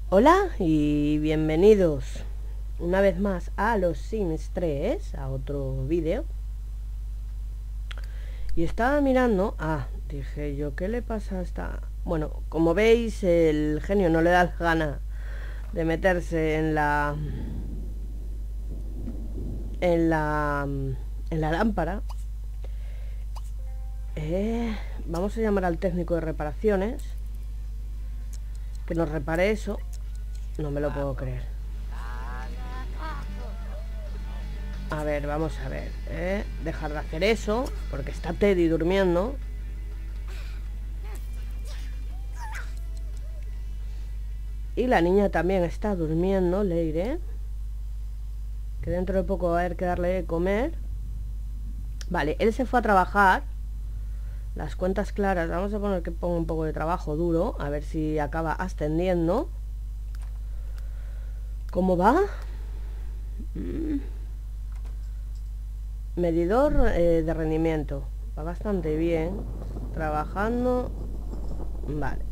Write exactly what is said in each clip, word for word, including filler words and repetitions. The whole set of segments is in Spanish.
Hola y bienvenidos una vez más a los Sims tres, a otro vídeo. Y estaba mirando, ah, dije yo, ¿qué le pasa a esta...? Bueno, como veis, el genio no le da la gana de meterse en la... En la... En la lámpara. Eh, vamos a llamar al técnico de reparaciones que nos repare eso. No me lo puedo creer. A ver, vamos a ver, ¿eh? Dejar de hacer eso, porque está Teddy durmiendo. Y la niña también está durmiendo, Leire. Que dentro de poco va a haber que darle de comer. Vale, él se fue a trabajar. Las cuentas claras, vamos a poner que ponga un poco de trabajo duro. A ver si acaba ascendiendo. ¿Cómo va? Mm. Medidor eh, de rendimiento. Va bastante bien. Trabajando. Vale.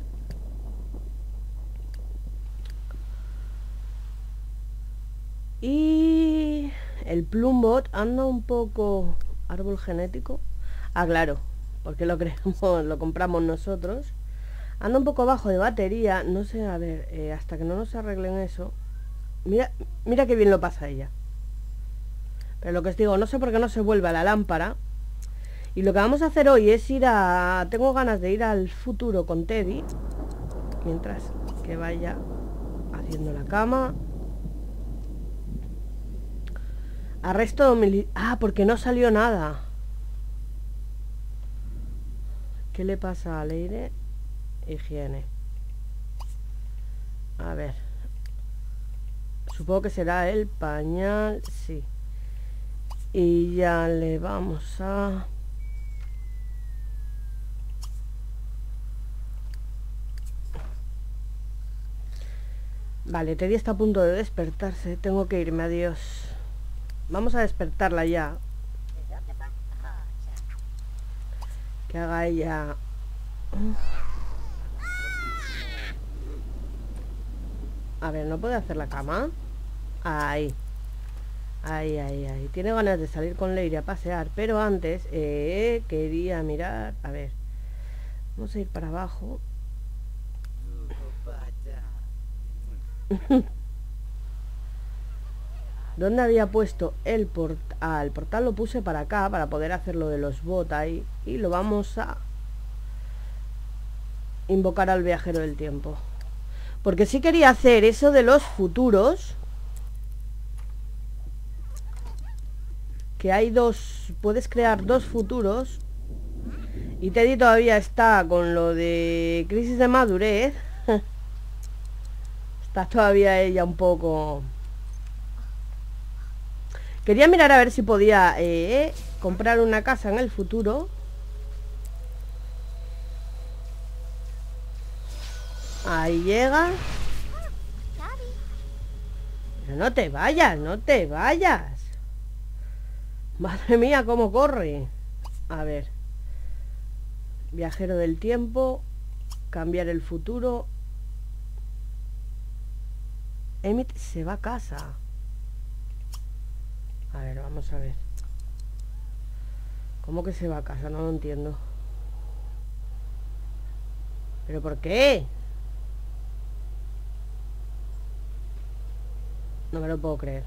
Y el Plumbot anda un poco... Árbol genético. Ah, claro, porque lo creamos, lo compramos nosotros. Anda un poco bajo de batería. No sé, a ver, eh, hasta que no nos arreglen eso. Mira, mira qué bien lo pasa ella. Pero lo que os digo, no sé por qué no se vuelve a la lámpara. Y lo que vamos a hacer hoy es ir a... Tengo ganas de ir al futuro con Teddy. Mientras que vaya haciendo la cama. Arresto domiciliario. Ah, porque no salió nada. ¿Qué le pasa al aire? Higiene. A ver. Supongo que será el pañal. Sí. Y ya le vamos a... Vale, Teddy está a punto de despertarse. Tengo que irme, adiós. Vamos a despertarla ya. Que haga ella... A ver, ¿no puede hacer la cama? Ahí. Ahí, ahí, ahí. Tiene ganas de salir con Leire a pasear. Pero antes eh, quería mirar... A ver. Vamos a ir para abajo. ¿Dónde había puesto el portal? Ah, el portal lo puse para acá, para poder hacer lo de los bots ahí. Y lo vamos a invocar al viajero del tiempo. Porque sí quería hacer eso de los futuros. Que hay dos... Puedes crear dos futuros. Y Teddy todavía está con lo de crisis de madurez. Está todavía ella un poco... Quería mirar a ver si podía eh, comprar una casa en el futuro. Ahí llega. Pero no te vayas, no te vayas. Madre mía, cómo corre. A ver. Viajero del tiempo. Cambiar el futuro. Emmett se va a casa. A ver, vamos a ver. ¿Cómo que se va a casa? No lo entiendo. ¿Pero por qué? No me lo puedo creer.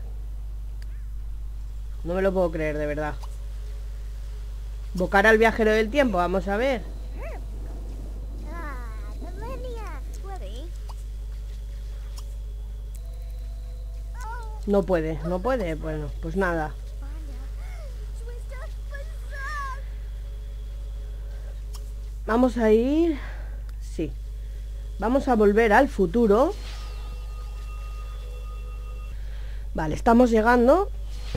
No me lo puedo creer, de verdad. Invocar al viajero del tiempo, vamos a ver. No puede, no puede. Bueno, pues nada. Vamos a ir... Sí. Vamos a volver al futuro. Vale, estamos llegando.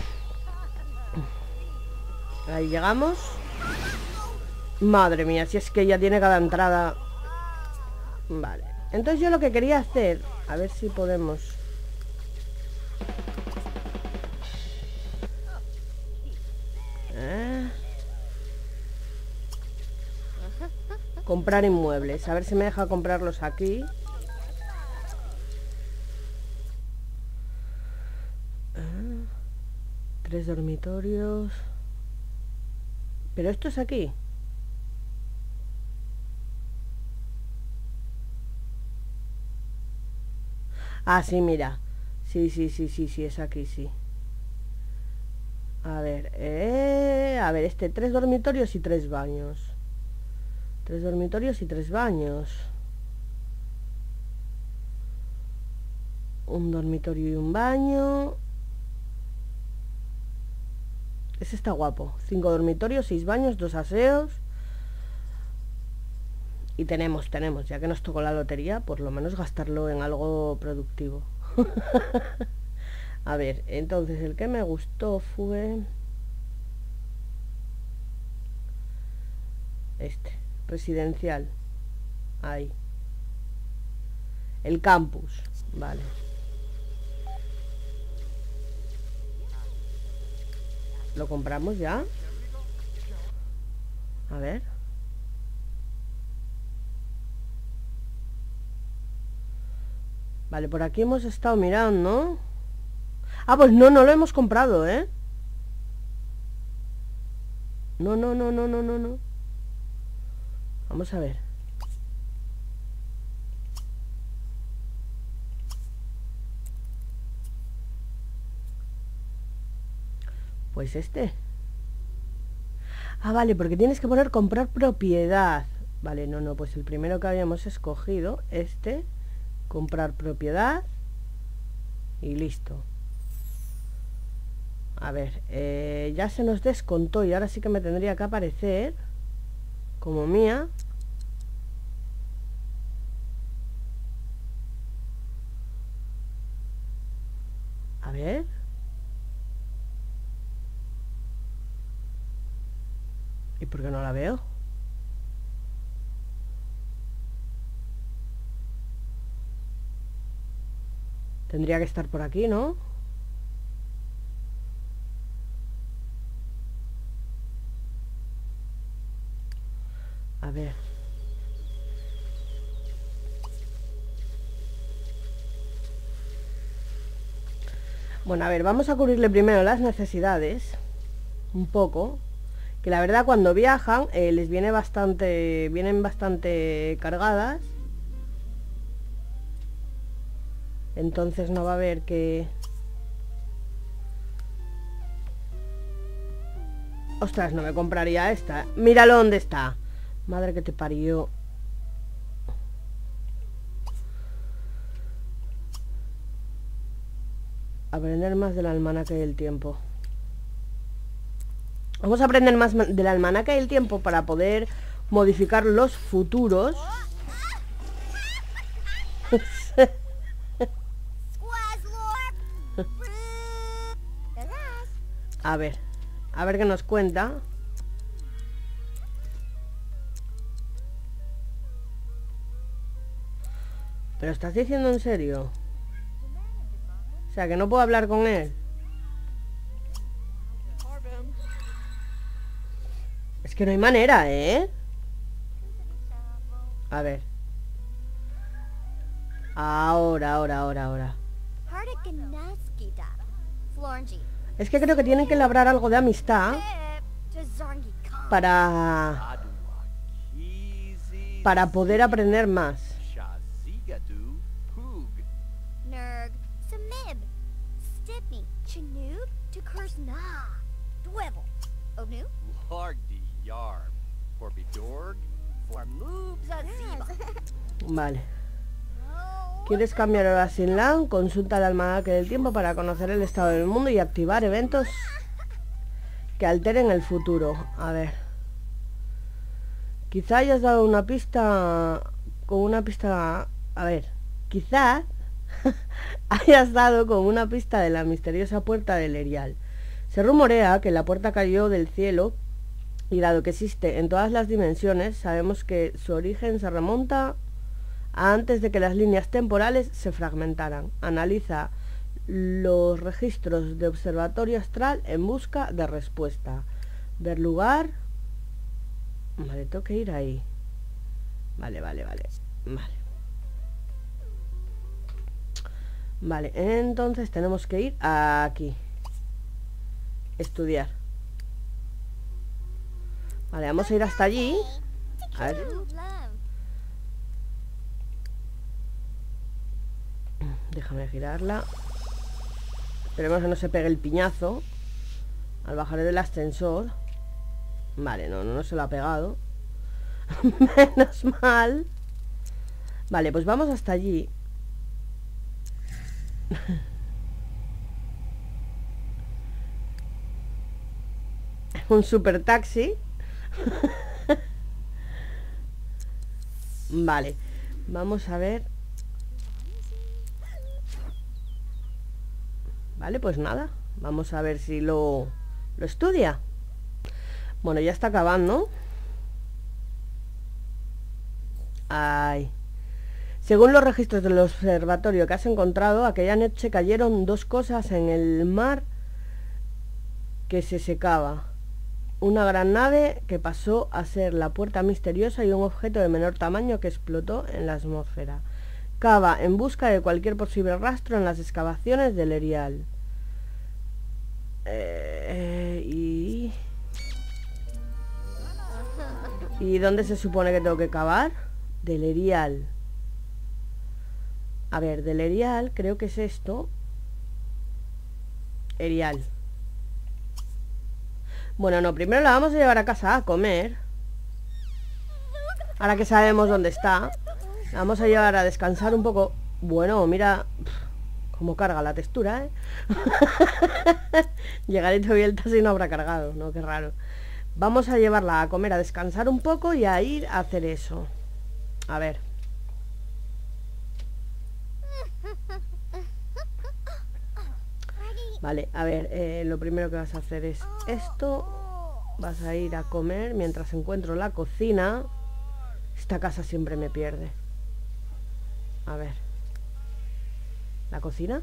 Ahí llegamos. Madre mía, si es que ya tiene cada entrada. Vale. Entonces yo lo que quería hacer... A ver si podemos... ¿Eh? Comprar inmuebles. A ver si me deja comprarlos aquí. Tres dormitorios. Pero esto es aquí. Ah, sí, mira. Sí, sí, sí, sí, sí, es aquí, sí. A ver, eh, a ver, este, tres dormitorios y tres baños. Tres dormitorios y tres baños. Un dormitorio y un baño. Ese está guapo. Cinco dormitorios, seis baños, dos aseos. Y tenemos, tenemos, ya que nos tocó la lotería, por lo menos gastarlo en algo productivo. A ver, entonces el que me gustó fue este, residencial. Ahí. El campus, vale. ¿Lo compramos ya? A ver. Vale, por aquí hemos estado mirando. Ah, pues no, no lo hemos comprado, ¿eh? No, no, no, no, no, no, no. Vamos a ver. Pues este. Ah, vale, porque tienes que poner comprar propiedad. Vale, no, no, pues el primero que habíamos escogido, este. Comprar propiedad. Y listo. A ver, eh, ya se nos descontó y ahora sí que me tendría que aparecer como mía. A ver. ¿Y por qué no la veo? Tendría que estar por aquí, ¿no? A ver. Bueno, a ver, vamos a cubrirle primero las necesidades. Un poco. Que la verdad cuando viajan eh, les viene bastante... Vienen bastante cargadas. Entonces no va a haber que... Ostras, no me compraría esta. Míralo dónde está. Madre que te parió. Aprender más del almanaque del tiempo. Vamos a aprender más del almanaque del tiempo para poder modificar los futuros. A ver, a ver qué nos cuenta. ¿Pero estás diciendo en serio? O sea, que no puedo hablar con él. Es que no hay manera, ¿eh? A ver. Ahora, ahora, ahora, ahora. Es que creo que tienen que labrar algo de amistad para... para poder aprender más. Vale. ¿Quieres cambiar hora sin LAN? Consulta el almanaque del tiempo para conocer el estado del mundo y activar eventos que alteren el futuro. A ver. Quizá hayas dado una pista... Con una pista... A ver. Quizá hayas dado con una pista de la misteriosa puerta del Erial. Se rumorea que la puerta cayó del cielo y dado que existe en todas las dimensiones, sabemos que su origen se remonta a antes de que las líneas temporales se fragmentaran. Analiza los registros de observatorio astral en busca de respuesta. Ver lugar. Vale, tengo que ir ahí. Vale, vale, vale. Vale. Vale, entonces tenemos que ir aquí. Estudiar. Vale, vamos a ir hasta allí. A ver. Déjame girarla. Esperemos que no se pegue el piñazo al bajar del ascensor. Vale, no, no, no se lo ha pegado. Menos mal. Vale, pues vamos hasta allí. Un super taxi. Vale, vamos a ver. Vale, pues nada, vamos a ver si lo, lo estudia. Bueno, ya está acabando. Ay. Según los registros del observatorio que has encontrado, aquella noche cayeron dos cosas en el mar que se secaba. Una gran nave que pasó a ser la puerta misteriosa y un objeto de menor tamaño que explotó en la atmósfera. Cava en busca de cualquier posible rastro en las excavaciones del Erial. Eh, y... ¿Y dónde se supone que tengo que cavar? Del Erial. A ver, del Erial creo que es esto. Erial. Bueno, no, primero la vamos a llevar a casa a comer. Ahora que sabemos dónde está, la vamos a llevar a descansar un poco. Bueno, mira cómo carga la textura, ¿eh? Llegaré todavía el taxi y no habrá cargado, ¿no? Qué raro. Vamos a llevarla a comer, a descansar un poco y a ir a hacer eso. A ver. Vale, a ver, eh, lo primero que vas a hacer es esto. Vas a ir a comer mientras encuentro la cocina. Esta casa siempre me pierde. A ver. ¿La cocina?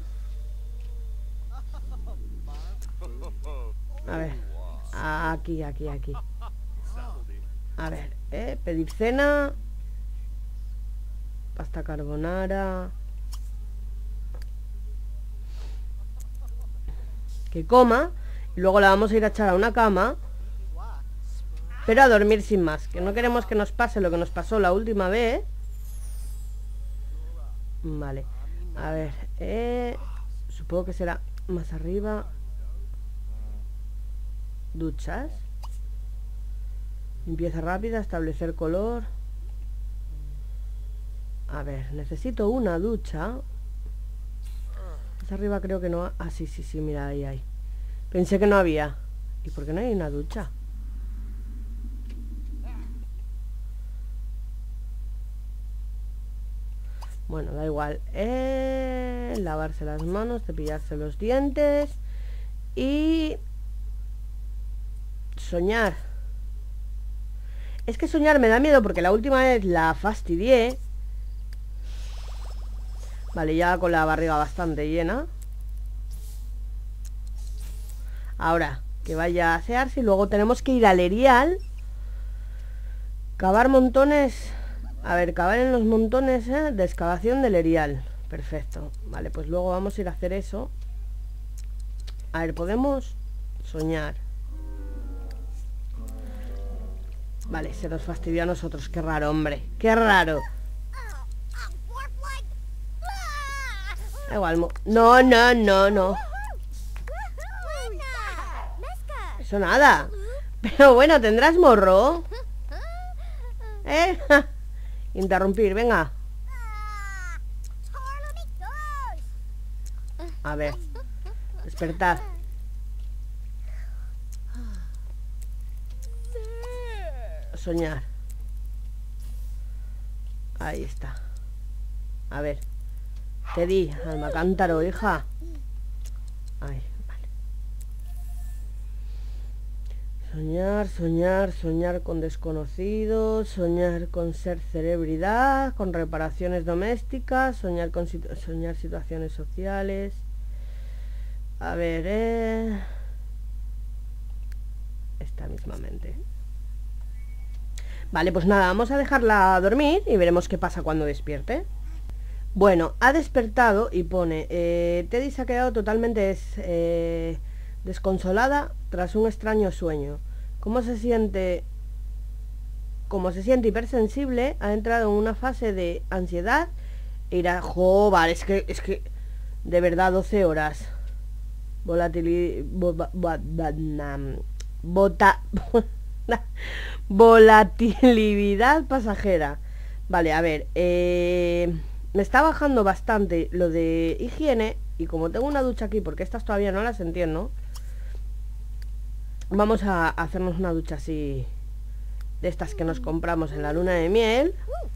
A ver. Aquí, aquí, aquí. A ver, eh, pedir cena. Pasta carbonara. Que coma. Y luego la vamos a ir a echar a una cama. Pero a dormir sin más. Que no queremos que nos pase lo que nos pasó la última vez. Vale. A ver. Eh, supongo que será más arriba. Duchas. Limpieza rápida. Establecer color. A ver. Necesito una ducha. Más arriba creo que no. Ah, sí, sí, sí. Mira, ahí hay. Pensé que no había. ¿Y por qué no hay una ducha? Bueno, da igual. Eh, lavarse las manos, cepillarse los dientes y soñar. Es que soñar me da miedo porque la última vez la fastidié. Vale, ya con la barriga bastante llena. Ahora, que vaya a asearse y luego tenemos que ir al Erial. Cavar montones... A ver, cavar en los montones ¿eh? de excavación del Erial. Perfecto. Vale, pues luego vamos a ir a hacer eso. A ver, podemos soñar. Vale, se nos fastidió a nosotros. Qué raro, hombre. Qué raro. Da igual. No, no, no, no. Eso nada. Pero bueno, ¿tendrás morro? ¿Eh? Interrumpir, venga. A ver. Despertar. Soñar. Ahí está. A ver. Te di, alma cántaro, hija. Ahí, vale. Soñar, soñar, soñar con desconocidos, soñar con ser celebridad, con reparaciones domésticas, soñar con situ soñar situaciones sociales. A ver, eh... esta mismamente. Vale, pues nada, vamos a dejarla dormir y veremos qué pasa cuando despierte. Bueno, ha despertado y pone eh, Teddy se ha quedado totalmente des, eh, desconsolada tras un extraño sueño. ¿Cómo se siente? Como se siente hipersensible, ha entrado en una fase de ansiedad e irá... Joder, es que, es que, de verdad, doce horas. Volatilidad... Bota... Volatilidad pasajera. Vale, a ver, eh, me está bajando bastante lo de higiene. Y como tengo una ducha aquí, porque estas todavía no las entiendo, vamos a hacernos una ducha así, de estas que nos compramos en la luna de miel.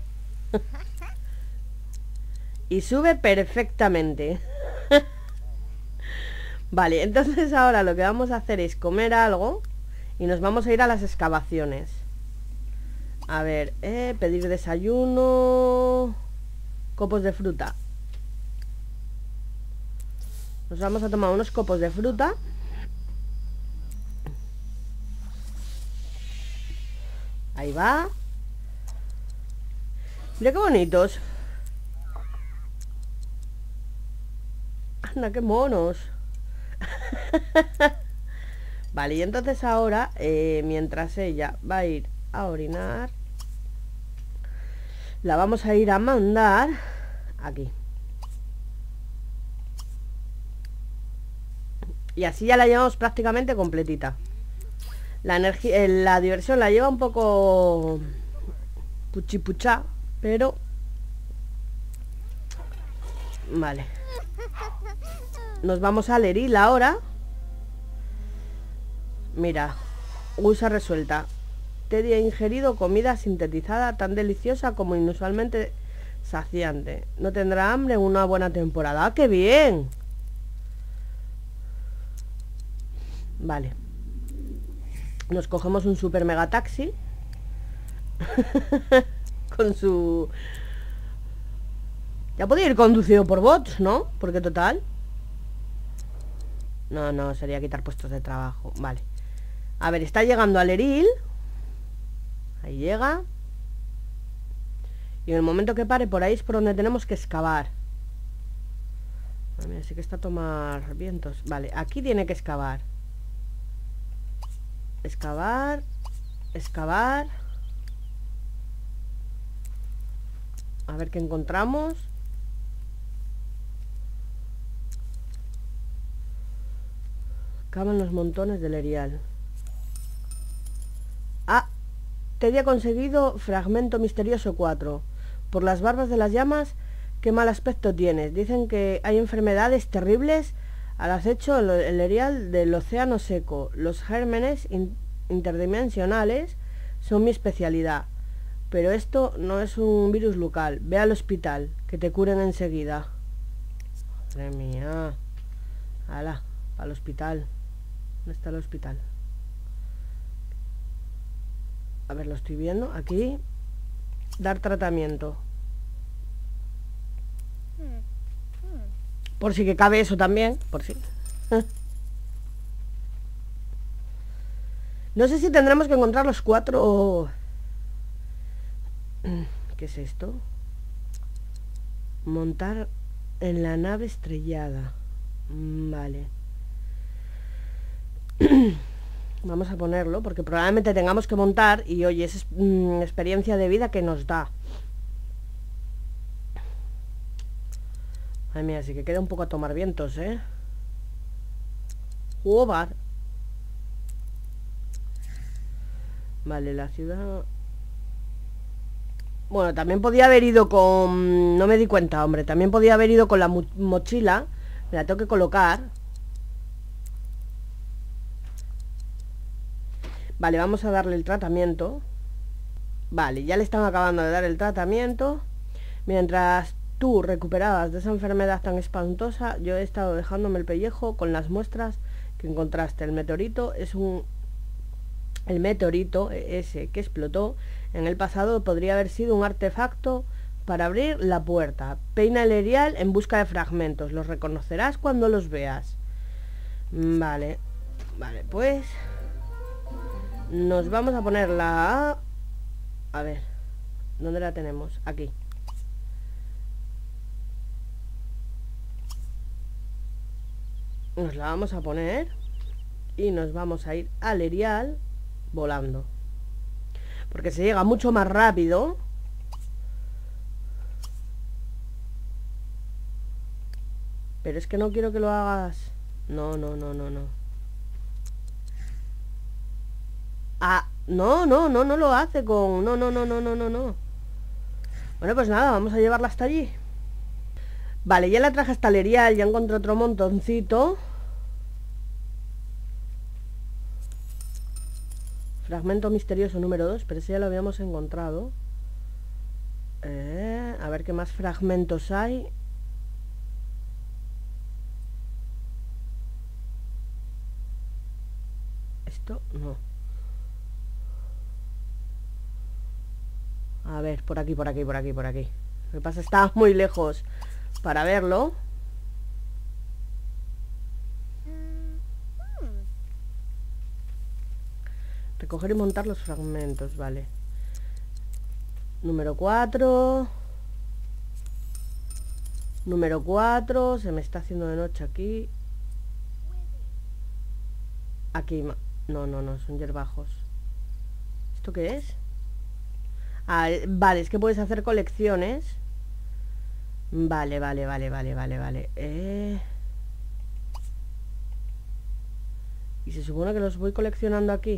Y sube perfectamente. Vale, entonces ahora lo que vamos a hacer es comer algo y nos vamos a ir a las excavaciones. A ver, eh, pedir desayuno. Copos de fruta. Nos vamos a tomar unos copos de fruta. Ahí va. Mira qué bonitos. Anda, qué monos. Vale, y entonces ahora, eh, mientras ella va a ir a orinar, la vamos a ir a mandar aquí. Y así ya la llevamos prácticamente completita. La energía, la diversión la lleva un poco puchipuchá, pero vale. Nos vamos a Leril ahora. Mira, usa resuelta. Teddy ha ingerido comida sintetizada tan deliciosa como inusualmente saciante. No tendrá hambre en una buena temporada. ¡Ah, qué bien! Vale. Nos cogemos un super mega taxi. Con su... Ya podía ir conducido por bots, ¿no? Porque total... No, no, sería quitar puestos de trabajo. Vale. A ver, está llegando a Leril. Ahí llega. Y en el momento que pare por ahí es por donde tenemos que excavar. A mí sí que está a tomar vientos. Vale, aquí tiene que excavar. Excavar. Excavar. A ver qué encontramos. Cavan los montones del erial. Ah, Teddy ha conseguido fragmento misterioso cuatro. Por las barbas de las llamas, qué mal aspecto tienes. Dicen que hay enfermedades terribles al acecho en el erial del océano seco. Los gérmenes in interdimensionales son mi especialidad. Pero esto no es un virus local. Ve al hospital, que te curen enseguida. Madre mía. Hala, al hospital. ¿Dónde está el hospital? A ver, lo estoy viendo. Aquí. Dar tratamiento. Por si que cabe eso también. Por si. No sé si tendremos que encontrar los cuatro... ¿Qué es esto? Montar en la nave estrellada. Vale. Vamos a ponerlo porque probablemente tengamos que montar y oye, es mm, experiencia de vida que nos da. Ay, mira, sí que queda un poco a tomar vientos, ¿eh? Joder. Vale, la ciudad... Bueno, también podía haber ido con... No me di cuenta, hombre. También podía haber ido con la mochila. Me la tengo que colocar. Vale, vamos a darle el tratamiento. Vale, ya le están acabando de dar el tratamiento. Mientras tú recuperabas de esa enfermedad tan espantosa, yo he estado dejándome el pellejo con las muestras que encontraste. El meteorito es un... El meteorito ese que explotó en el pasado podría haber sido un artefacto para abrir la puerta. Peina el erial en busca de fragmentos. Los reconocerás cuando los veas. Vale. Vale, pues... Nos vamos a poner la... A ver. ¿Dónde la tenemos? Aquí. Nos la vamos a poner. y nos vamos a ir al Erial volando, porque se llega mucho más rápido. Pero es que no quiero que lo hagas. No, no, no, no, no. Ah, no, no, no, no lo hace con... No, no, no, no, no, no, no. Bueno, pues nada, vamos a llevarla hasta allí. Vale, ya la traje hasta el Erial, ya encontré otro montoncito. Fragmento misterioso número dos, pero ese ya lo habíamos encontrado. Eh, a ver qué más fragmentos hay. Esto no. A ver, por aquí, por aquí, por aquí, por aquí. Lo que pasa es que está muy lejos para verlo. Recoger y montar los fragmentos, vale. Número cuatro. Número cuatro. Se me está haciendo de noche aquí. Aquí. No, no, no, son hierbajos. ¿Esto qué es? Ah, vale, es que puedes hacer colecciones. Vale, vale, vale, vale, vale, vale. Eh... Y se supone que los voy coleccionando aquí.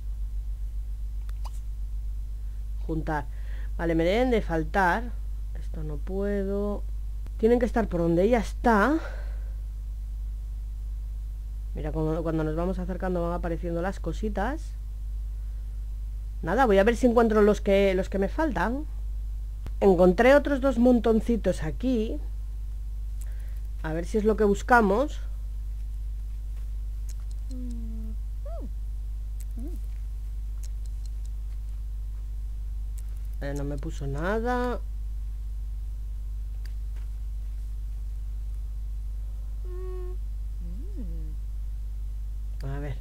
Juntar. Vale, me deben de faltar. Esto no puedo. Tienen que estar por donde ella está. Mira, cuando, cuando nos vamos acercando van apareciendo las cositas. Nada, voy a ver si encuentro los que, los que me faltan. Encontré otros dos montoncitos aquí. A ver si es lo que buscamos. Eh, no me puso nada. A ver.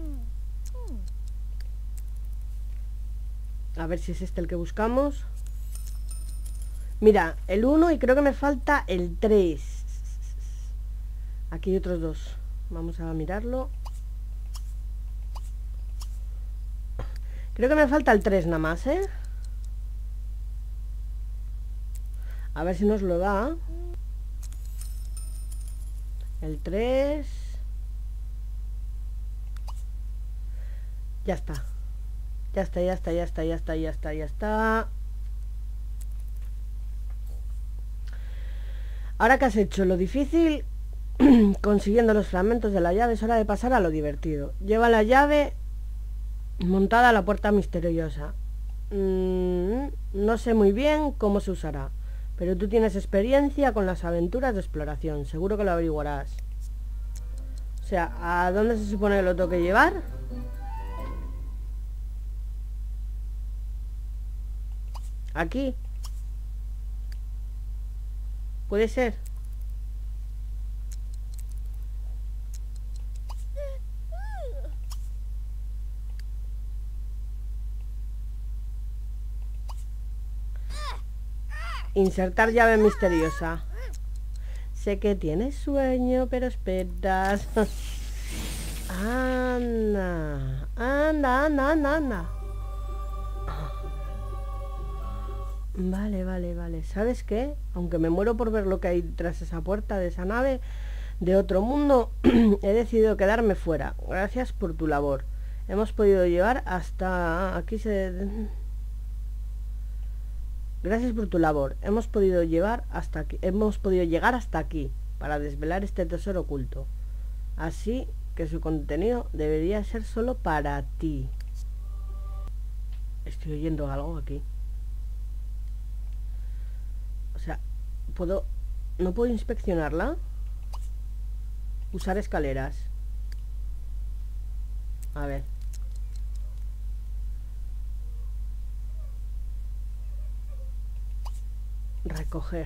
A ver si es este el que buscamos. Mira, el uno y creo que me falta el tres. Aquí hay otros dos. Vamos a mirarlo. Creo que me falta el tres nada más, ¿eh? A ver si nos lo da. El tres. Ya está. Ya está, ya está, ya está, ya está, ya está, ya está. Ahora que has hecho lo difícil, consiguiendo los fragmentos de la llave, es hora de pasar a lo divertido. Lleva la llave montada a la puerta misteriosa. Mm, no sé muy bien cómo se usará, pero tú tienes experiencia con las aventuras de exploración. Seguro que lo averiguarás. O sea, ¿a dónde se supone que lo tengo que llevar? Aquí. Puede ser. Insertar llave misteriosa. Sé que tienes sueño, pero esperas. Anda. Anda, anda, anda, anda. Vale, vale, vale. ¿Sabes qué? Aunque me muero por ver lo que hay tras esa puerta de esa nave de otro mundo, he decidido quedarme fuera. Gracias por tu labor. Hemos podido llevar hasta... Aquí se... Gracias por tu labor. Hemos podido llevar hasta aquí. Hemos podido llegar hasta aquí para desvelar este tesoro oculto. Así que su contenido debería ser solo para ti. Estoy oyendo algo aquí. O sea, puedo... ¿No puedo inspeccionarla? Usar escaleras. A ver. Recoger.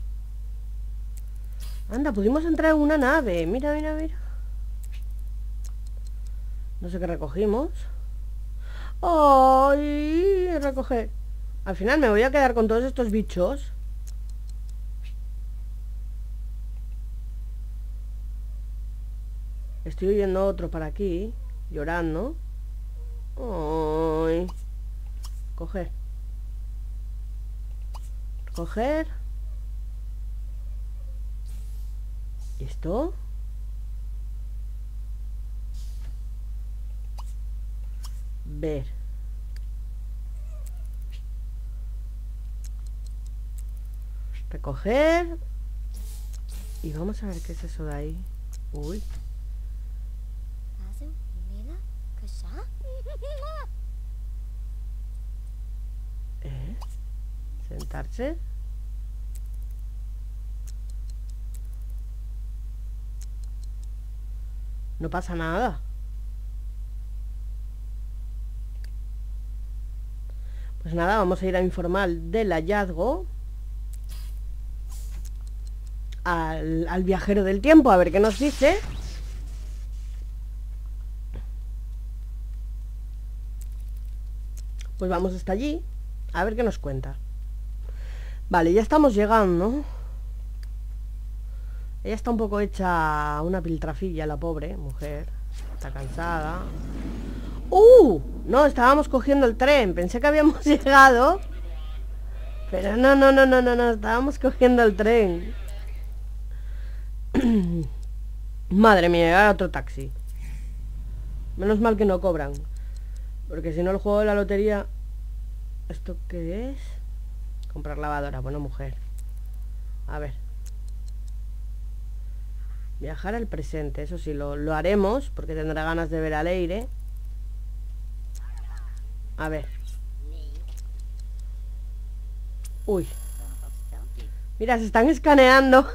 Anda, pudimos entrar en una nave. Mira, mira, mira. No sé qué recogimos. ¡Ay! Recoger. Al final me voy a quedar con todos estos bichos. Estoy estoy oyendo otro para aquí, llorando. Ay. Coger. Coger. ¿Y esto? Ver. Recoger. Y vamos a ver qué es eso de ahí. Uy. ¿Eh? Sentarse. No pasa nada. Pues nada, vamos a ir a informar del hallazgo al, al viajero del tiempo, a ver qué nos dice. Pues vamos hasta allí, a ver qué nos cuenta. Vale, ya estamos llegando. Ella está un poco hecha una piltrafilla, la pobre mujer. Está cansada. ¡Uh! No, estábamos cogiendo el tren. Pensé que habíamos llegado. Pero no, no, no, no, no, no. Estábamos cogiendo el tren. Madre mía, ahora otro taxi. Menos mal que no cobran. Porque si no el juego de la lotería... ¿Esto qué es? Comprar lavadora. Bueno, mujer. A ver. Viajar al presente. Eso sí, lo, lo haremos. Porque tendrá ganas de ver al aire. A ver. Uy. Mira, se están escaneando.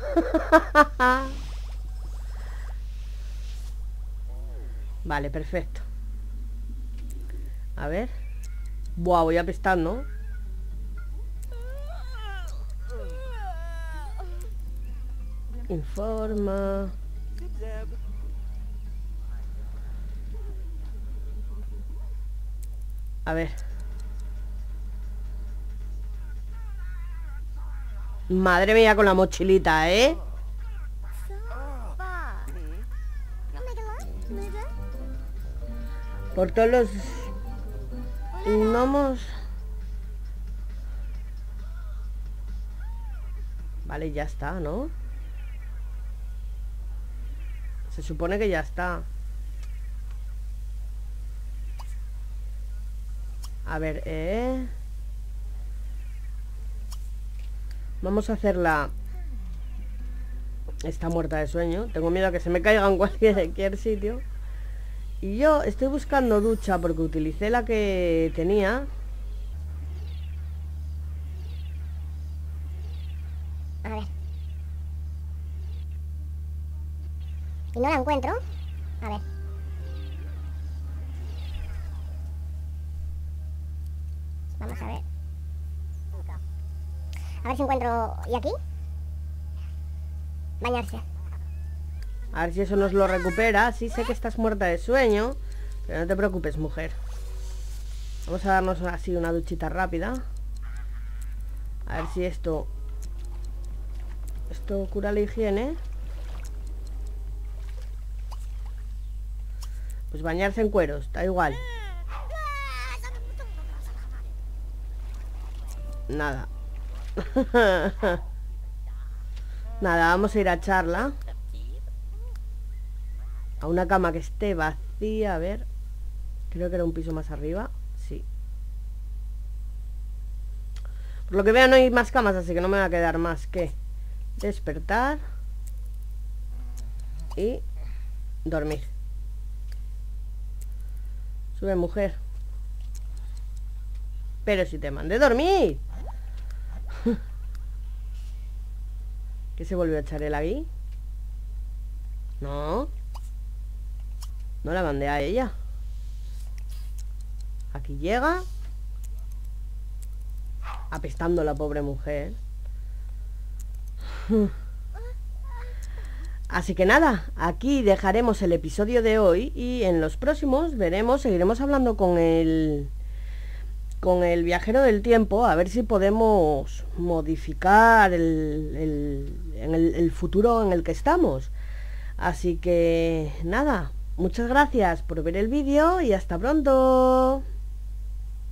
Vale, perfecto. A ver. Buah, voy apestando. Informa. A ver. Madre mía con la mochilita, ¿eh? Por todos los gnomos. Vale, ya está, ¿no? Se supone que ya está. A ver, eh... vamos a hacerla. Está muerta de sueño. Tengo miedo a que se me caiga en cualquier, cualquier sitio. Y yo estoy buscando ducha porque utilicé la que tenía. A ver. Y no la encuentro. A ver. Vamos a ver. A ver si encuentro... ¿Y aquí? Bañarse. A ver si eso nos lo recupera. Sí sé que estás muerta de sueño, pero no te preocupes, mujer. Vamos a darnos así una duchita rápida. A ver si esto... Esto cura la higiene. Pues bañarse en cueros, da igual. Nada. Nada, vamos a ir a charla. A una cama que esté vacía. A ver. Creo que era un piso más arriba. Sí. Por lo que veo no hay más camas, así que no me va a quedar más que despertar y dormir. Sube, mujer. Pero si te mandé dormir. ¿Qué se volvió a echar él aquí? No. No la mandé a ella. Aquí llega. Apestando la pobre mujer. Así que nada, aquí dejaremos el episodio de hoy. Y en los próximos veremos, seguiremos hablando con el Con el viajero del tiempo. A ver si podemos modificar el, el, en el, el futuro en el que estamos. Así que nada, muchas gracias por ver el vídeo y hasta pronto.